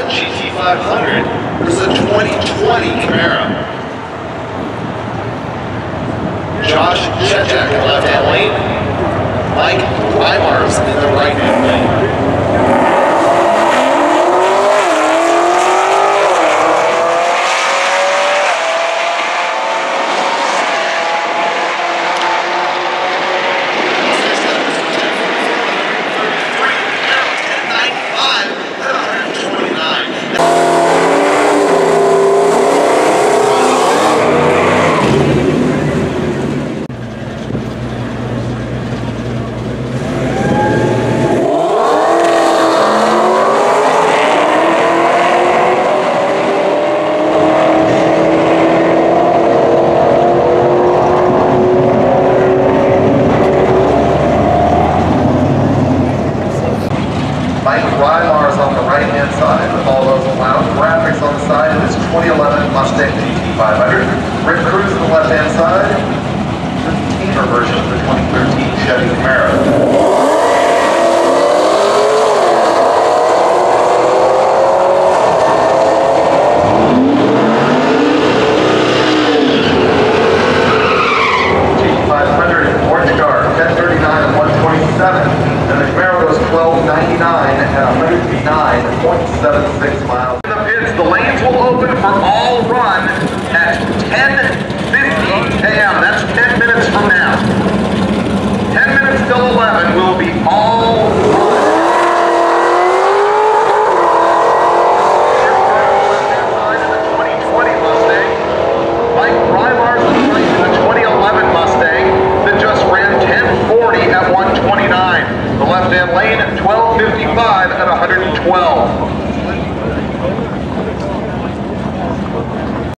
GT500 versus a 2020 Camaro. Josh Chetek in the left-hand lane. Mike Weimars in the right-hand lane. Mike Weimars on the right-hand side with all those loud graphics on the side of his 2011 Mustang GT500. Rick Cruz on the left-hand side, the tamer version of the 2013 Chevy Camaro. At 109.76 miles. In the pits, the lanes will open for all run at 10:50 a.m. That's 10 minutes from now. 10 minutes till 11 will be all run. In the 2020 Mustang, Mike Weimars is racing the 2011 Mustang that just ran 10:40 at 129. The left-hand lane at 12:55 at 112.